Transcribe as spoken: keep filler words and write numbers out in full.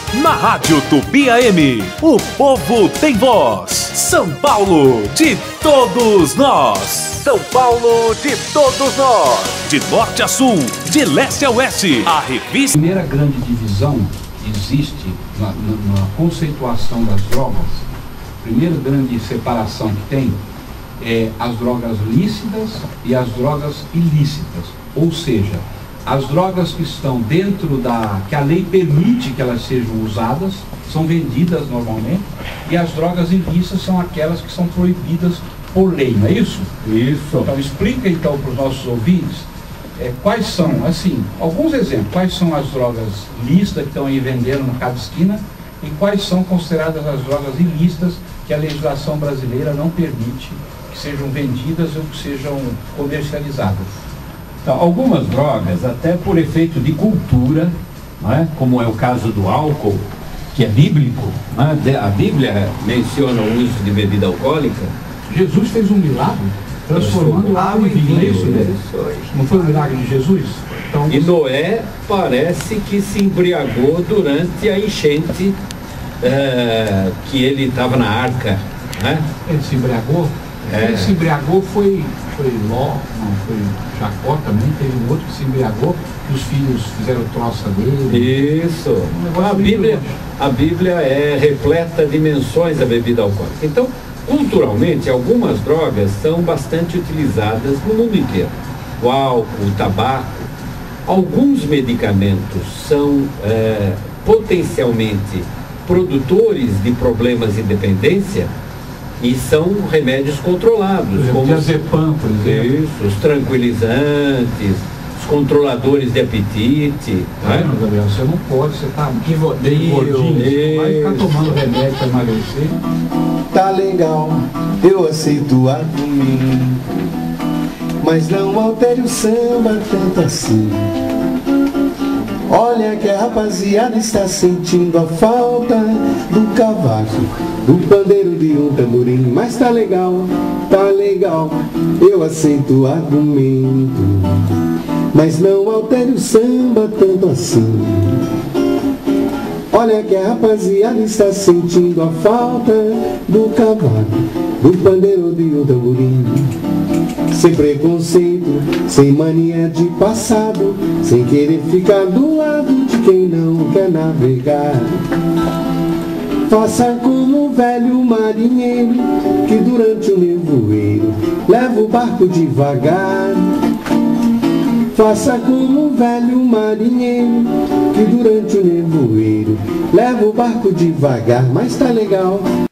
Na Rádio Tupi A M, o povo tem voz. São Paulo de todos nós. São Paulo de todos nós. De norte a sul, de leste a oeste, a revista... A primeira grande divisão existe na, na, na conceituação das drogas. A primeira grande separação que tem é as drogas lícitas e as drogas ilícitas. Ou seja, as drogas que estão dentro da... que a lei permite que elas sejam usadas, são vendidas normalmente, e as drogas ilícitas são aquelas que são proibidas por lei, não é isso? Isso. Então explica então para os nossos ouvintes é, quais são, assim, alguns exemplos, quais são as drogas lícitas que estão aí vendendo na cada esquina e quais são consideradas as drogas ilícitas que a legislação brasileira não permite que sejam vendidas ou que sejam comercializadas. Então, algumas drogas, até por efeito de cultura, não é? Como é o caso do álcool, que é bíblico, não é? A Bíblia menciona o uso de bebida alcoólica. Jesus fez um milagre transformando água em vinho, é isso, né? Não foi um milagre de Jesus? Então, e Noé parece que se embriagou durante a enchente é, que ele estava na arca, né? Ele se embriagou? É. Ele se embriagou foi, foi Ló, não, foi Jacó também, teve um outro que se embriagou, que os filhos fizeram troça dele. Isso. Um a, Bíblia, a Bíblia é repleta de menções da bebida alcoólica. Então, culturalmente, algumas drogas são bastante utilizadas no mundo inteiro. O álcool, o tabaco. Alguns medicamentos são é, potencialmente produtores de problemas de dependência e são remédios controlados. Por exemplo, como diazepam, por exemplo. Isso, os tranquilizantes, os controladores de apetite. Não, né? Não, Gabriel, você não pode, você está gordinho, gordinho, vai ficar tomando remédio para emagrecer. Tá legal, eu aceito o argumento, mas não altere o samba tanto assim. Olha que a rapaziada está sentindo a falta do cavaco, do pandeiro de um tamborim. Mas tá legal, tá legal, eu aceito o argumento, mas não altere o samba tanto assim. Olha que a rapaziada está sentindo a falta do cavaco, do pandeiro de um tamborim. Sem preconceito, sem mania de passado, sem querer ficar do lado de quem não quer navegar. Faça como um velho marinheiro que durante o nevoeiro leva o barco devagar. Faça como um velho marinheiro que durante o nevoeiro leva o barco devagar. Mas tá legal,